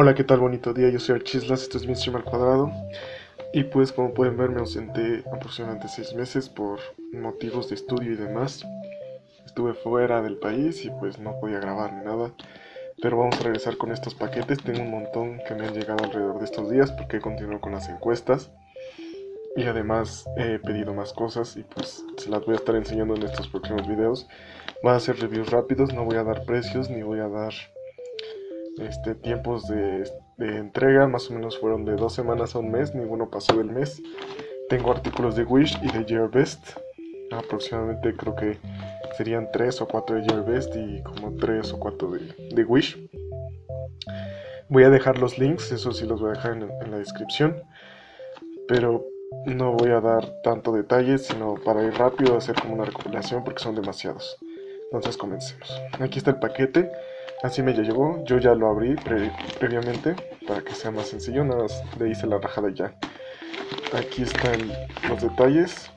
Hola, ¿qué tal? Bonito día, yo soy Archislas, esto es mi stream al cuadrado. Y pues como pueden ver me ausenté aproximadamente 6 meses por motivos de estudio y demás. Estuve fuera del país y pues no podía grabar ni nada. Pero vamos a regresar con estos paquetes, tengo un montón que me han llegado alrededor de estos días porque continúo con las encuestas. Y además he pedido más cosas y pues se las voy a estar enseñando en estos próximos videos. Van a ser reviews rápidos, no voy a dar precios ni voy a dar tiempos de entrega. Más o menos fueron de 2 semanas a un mes, ninguno pasó del mes. Tengo artículos de Wish y de Gearbest, aproximadamente creo que serían 3 o 4 de Gearbest y como 3 o 4 de Wish. Voy a dejar los links, eso sí los voy a dejar en la descripción, pero no voy a dar tanto detalle, sino para ir rápido, hacer como una recopilación porque son demasiados. Entonces comencemos. Aquí está el paquete, así me llegó, yo ya lo abrí previamente para que sea más sencillo, nada más le hice la rajada ya. Aquí están los detalles.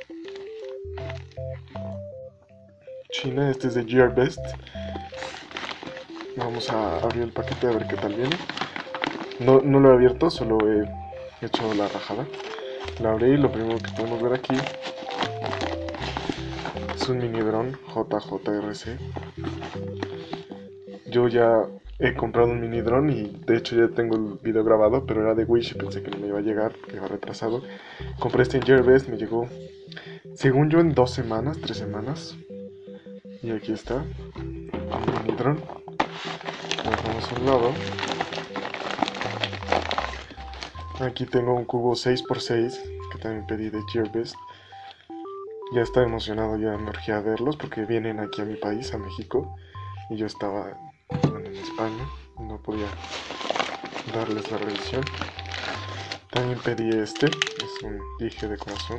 China, este es de Gearbest. Vamos a abrir el paquete a ver qué tal viene. No lo he abierto, solo he hecho la rajada. La abrí y lo primero que podemos ver aquí es un mini dron JJRC. Yo ya he comprado un mini dron y de hecho ya tengo el video grabado, pero era de Wish y pensé que no me iba a llegar, que iba retrasado. Compré este en Gearbest, me llegó, según yo, en 2 semanas, 3 semanas. Y aquí está, el mini dron. Lo dejamos a un lado. Aquí tengo un cubo 6x6 que también pedí de Gearbest. Ya estaba emocionado, ya me urgía verlos porque vienen aquí a mi país, a México. Y yo estaba en España, no podía darles la revisión. También pedí este, es un dije de corazón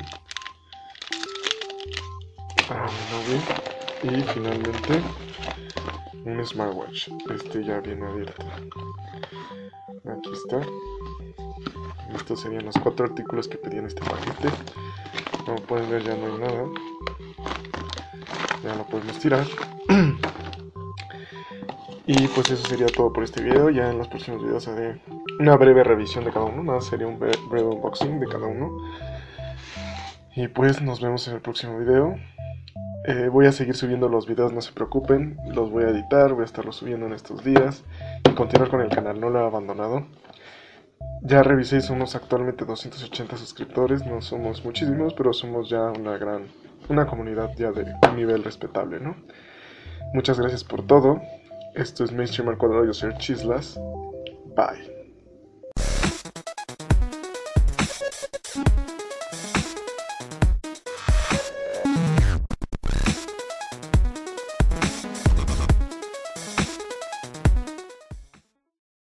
para mi novia. Y finalmente un smartwatch, este ya viene abierto. Aquí está. Estos serían los 4 artículos que pedí en este paquete. Como pueden ver ya no hay nada. Ya lo podemos tirar. Y pues eso sería todo por este video. Ya en los próximos videos haré una breve revisión de cada uno. Más sería un breve unboxing de cada uno. Y pues nos vemos en el próximo video. Voy a seguir subiendo los videos, no se preocupen. Los voy a editar, voy a estarlos subiendo en estos días. Y continuar con el canal, no lo he abandonado. Ya revisé, somos actualmente 280 suscriptores. No somos muchísimos, pero somos ya una comunidad ya de un nivel respetable, ¿no? Muchas gracias por todo. Esto es Mainstream al cuadrado, yo soy Chislas. Bye.